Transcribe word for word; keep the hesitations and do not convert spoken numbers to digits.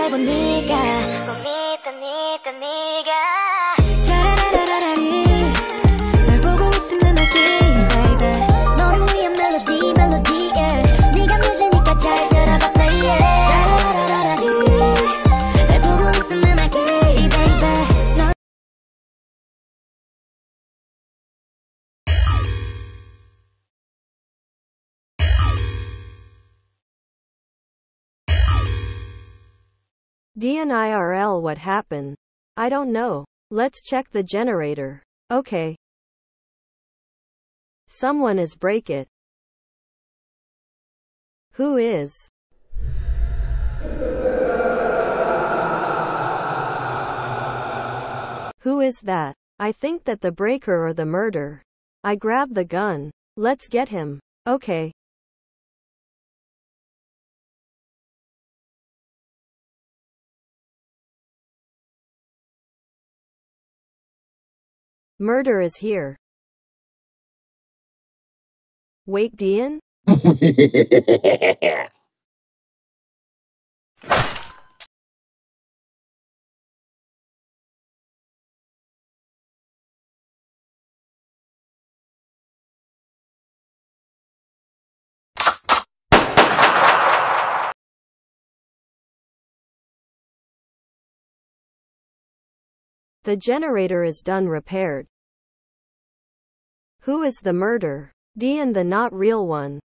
날 본 네가 꿈이던 이던 네가 라라라라라리 날 보고 있으면 알기 baby 너를 위한 멜로디 멜로디 yeah. 네가 늦으니까 잘 들어봐 play yeah. 라라라라라리 날 보고 있으면 알기 baby 너 Diyon I R L, what happened? I don't know. Let's check the generator. Okay. Someone is break it. Who is? Who is that? I think that the breaker or the murder. I grab the gun. Let's get him. Okay. Murder is here. Wait, Diyon? The generator is done repaired. Who is the murder? Diyon, the not real one.